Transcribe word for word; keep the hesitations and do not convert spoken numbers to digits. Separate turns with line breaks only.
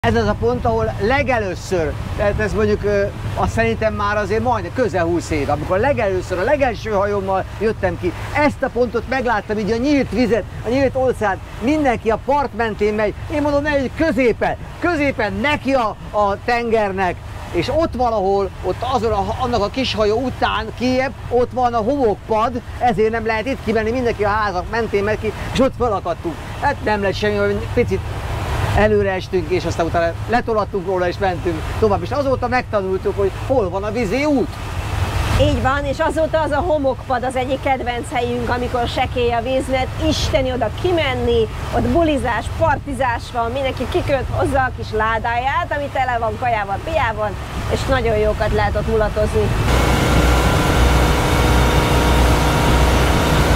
Ez az a pont, ahol legelőször, tehát ez mondjuk azt szerintem már azért majdnem közel húsz év, amikor legelőször a legelső hajómmal jöttem ki, ezt a pontot megláttam, így a nyílt vizet, a nyílt óceánt, mindenki a part mentén megy, én mondom, ne, hogy középen, középen neki a, a tengernek, és ott valahol, ott azon a, annak a kis hajó után kijebb, ott van a homokpad, ezért nem lehet itt kimenni, mindenki a házak mentén megy ki, és ott felakadtunk. Hát nem lett semmi, hogy picit előre estünk, és aztán utána letolattunk róla, és mentünk tovább. És azóta megtanultuk, hogy hol van a vízi út.
Így van, és azóta az a homokpad az egyik kedvenc helyünk, amikor sekély a víz, mert isteni oda kimenni, ott bulizás, partizás van, mindenki kiköt hozzá a kis ládáját, ami tele van kajával, piával, és nagyon jókat lehet ott mulatozni.